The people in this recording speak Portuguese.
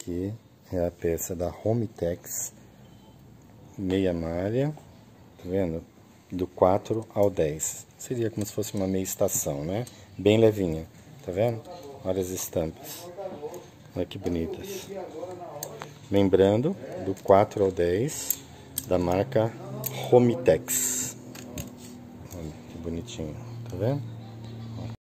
aqui é a peça da Romitex, meia malha, tá vendo? Do 4 ao 10. Seria como se fosse uma meia estação, né? Bem levinha, tá vendo? Olha as estampas. Olha que bonitas. Lembrando, do 4 ao 10, da marca Romitex. Olha que bonitinho, tá vendo?